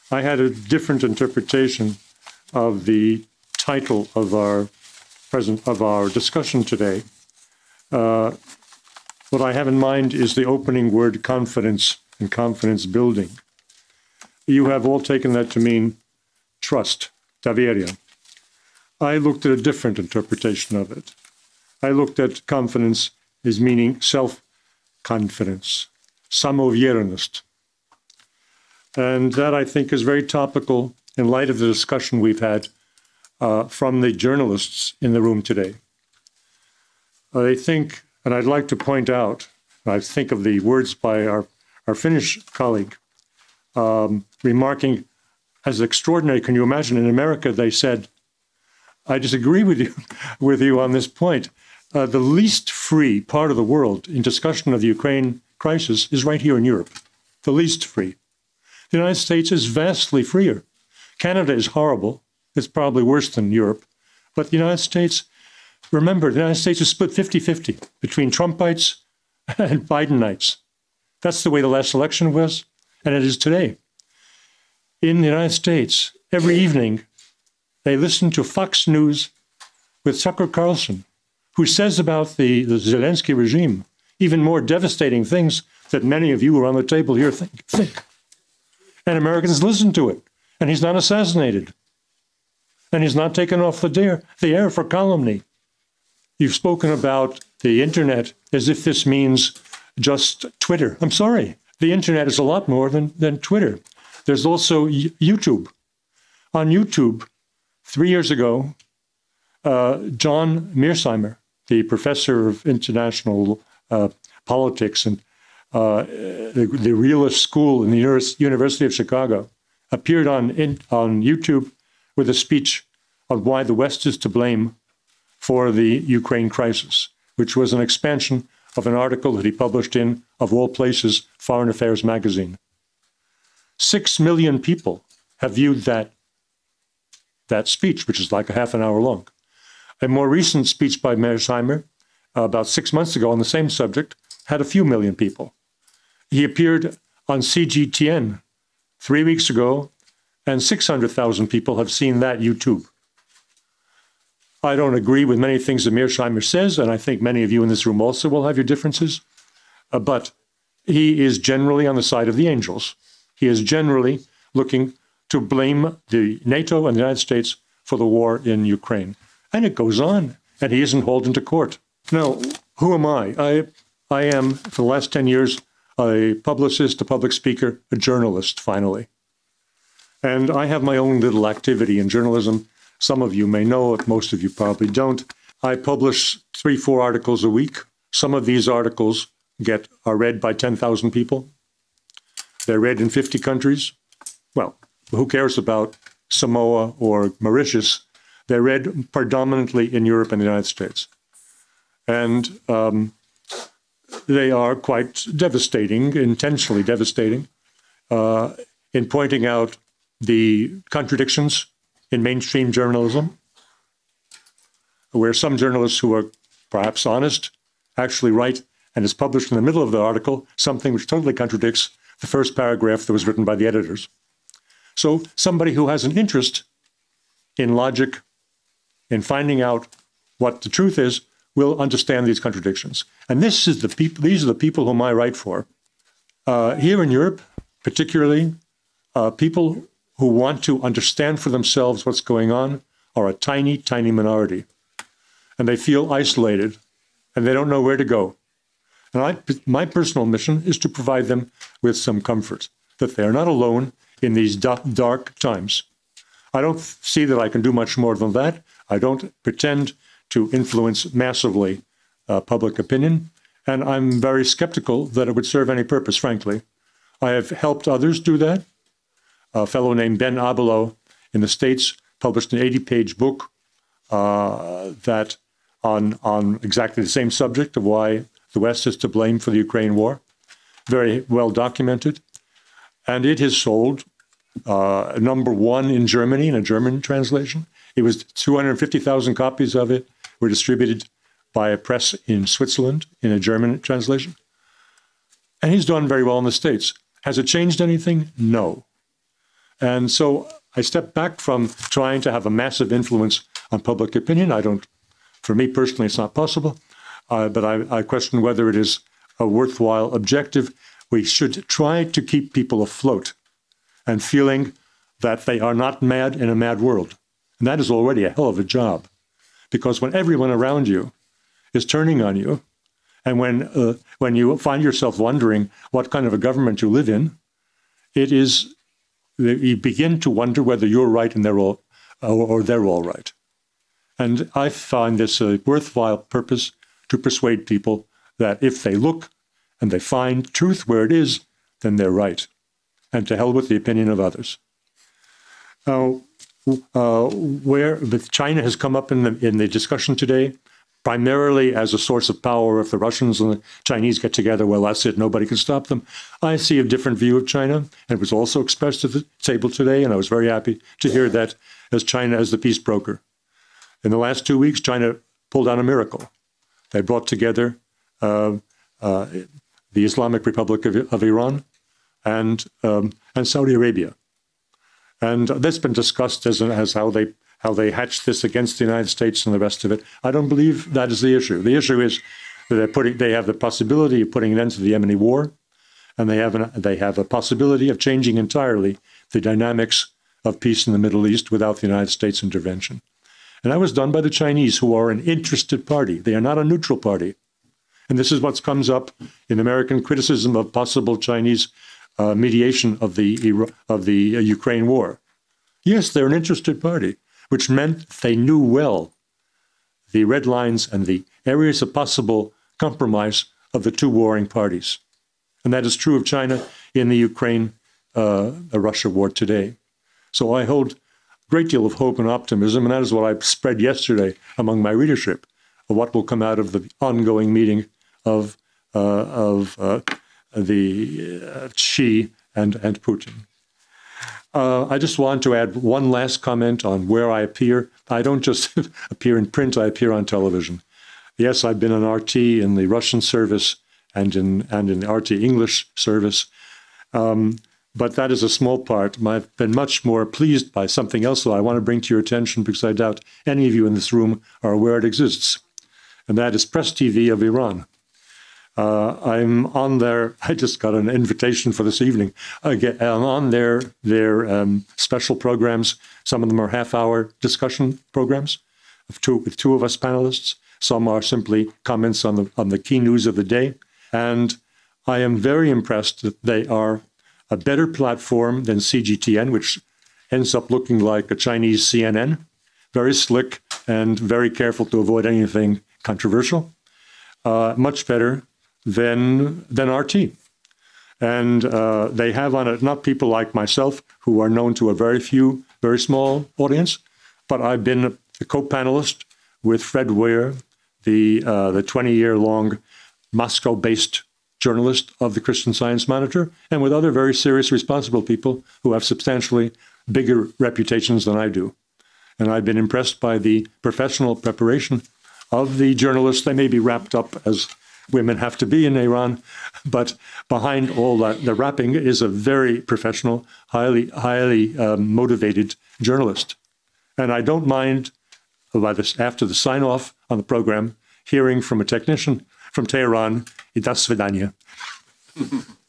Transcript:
I had a different interpretation of the title of our discussion today. What I have in mind is the opening word confidence and confidence building. You have all taken that to mean trust, doверие. I looked at a different interpretation of it. I looked at confidence as meaning self-confidence, самоуверенность. And that, I think, is very topical in light of the discussion we've had from the journalists in the room today. They think, and I'd like to point out, I think of the words by our Finnish colleague, remarking, as extraordinary, can you imagine, in America they said, I disagree with you on this point. The least free part of the world in discussion of the Ukraine crisis is right here in Europe, the least free. The United States is vastly freer. Canada is horrible. It's probably worse than Europe. But the United States, remember, the United States is split 50-50 between Trumpites and Bidenites. That's the way the last election was, and it is today. In the United States, every evening, they listen to Fox News with Tucker Carlson, who says about the Zelensky regime even more devastating things that many of you around the table here think. And Americans listen to it, and he's not assassinated. And he's not taken off the air for calumny. You've spoken about the internet as if this means just Twitter. I'm sorry, the internet is a lot more than Twitter. There's also YouTube. On YouTube, 3 years ago, John Mearsheimer, the professor of international politics and the realist school in the University of Chicago, appeared on YouTube with a speech on why the West is to blame for the Ukraine crisis, which was an expansion of an article that he published in, of all places, Foreign Affairs magazine. 6 million people have viewed that speech, which is like a half an hour long. A more recent speech by Mearsheimer, about 6 months ago on the same subject, had a few million people. He appeared on CGTN 3 weeks ago, and 600,000 people have seen that YouTube. I don't agree with many things that Mearsheimer says, and I think many of you in this room also will have your differences, but he is generally on the side of the angels. He is generally looking to blame the NATO and the United States for the war in Ukraine. And it goes on, and he isn't hauled into court. Now, who am I? I am, for the last 10 years, a publicist, a public speaker, a journalist, finally. And I have my own little activity in journalism. Some of you may know it, most of you probably don't. I publish 3-4 articles a week. Some of these articles are read by 10,000 people. They're read in 50 countries. Well, who cares about Samoa or Mauritius? They're read predominantly in Europe and the United States. And they are quite devastating, intentionally devastating, in pointing out the contradictions in mainstream journalism, where some journalists who are perhaps honest actually write, and is published in the middle of the article, something which totally contradicts the first paragraph that was written by the editors. So somebody who has an interest in logic, in finding out what the truth is, will understand these contradictions. And these are the people whom I write for. Here in Europe, particularly, people who want to understand for themselves what's going on are a tiny, tiny minority. And they feel isolated, and they don't know where to go. And my personal mission is to provide them with some comfort, that they are not alone in these dark times. I don't see that I can do much more than that. I don't pretend to influence massively public opinion, and I'm very skeptical that it would serve any purpose, frankly. I have helped others do that. A fellow named Ben Abelow in the States published an 80-page book that on exactly the same subject of why the West is to blame for the Ukraine war, very well documented. And it has sold #1 in Germany in a German translation. It was 250,000 copies of it were distributed by a press in Switzerland in a German translation. And he's done very well in the States. Has it changed anything? No. And so I stepped back from trying to have a massive influence on public opinion. For me personally, it's not possible. But I question whether it is a worthwhile objective. We should try to keep people afloat and feeling that they are not mad in a mad world. And that is already a hell of a job. Because when everyone around you is turning on you, and when you find yourself wondering what kind of a government you live in, you begin to wonder whether you're right and they're all right. And I find this a worthwhile purpose to persuade people that if they look and they find truth where it is, then they're right. And to hell with the opinion of others. China has come up in the discussion today, primarily as a source of power. If the Russians and the Chinese get together, well, that's it. Nobody can stop them. I see a different view of China, and it was also expressed at the table today, and I was very happy to hear that as China as the peace broker. In the last 2 weeks, China pulled out a miracle. They brought together the Islamic Republic of Iran and Saudi Arabia. And that's been discussed as how they hatched this against the United States and the rest of it. I don't believe that is the issue. The issue is that they have the possibility of putting an end to the Yemeni war, and they have a possibility of changing entirely the dynamics of peace in the Middle East without the United States intervention. And that was done by the Chinese, who are an interested party. They are not a neutral party. And this is what comes up in American criticism of possible Chinese mediation of the Ukraine war. Yes, they're an interested party, which meant they knew well the red lines and the areas of possible compromise of the two warring parties. And that is true of China in the Ukraine-Russia war today. So I hold a great deal of hope and optimism, and that is what I spread yesterday among my readership, of what will come out of the ongoing meeting of Xi and Putin. I just want to add one last comment on where I appear. I don't just appear in print, I appear on television. Yes, I've been an RT in the Russian service and in the RT English service, but that is a small part. I've been much more pleased by something else that I want to bring to your attention, because I doubt any of you in this room are aware it exists, and that is Press TV of Iran. I'm on there. I just got an invitation for this evening. I'm on their special programs. Some of them are half-hour discussion programs with two of us panelists. Some are simply comments on the key news of the day. And I am very impressed that they are a better platform than CGTN, which ends up looking like a Chinese CNN, very slick and very careful to avoid anything controversial. Much better than RT. And they have on it not people like myself, who are known to a very small audience, but I've been a co-panelist with Fred Weir, the 20-year-long Moscow-based journalist of the Christian Science Monitor, and with other very serious, responsible people who have substantially bigger reputations than I do. And I've been impressed by the professional preparation of the journalists. They may be wrapped up as women have to be in Iran, but behind all that, the wrapping is a very professional, highly motivated journalist. And I don't mind, after the sign-off on the program, hearing from a technician from Tehran, "Do svidaniya."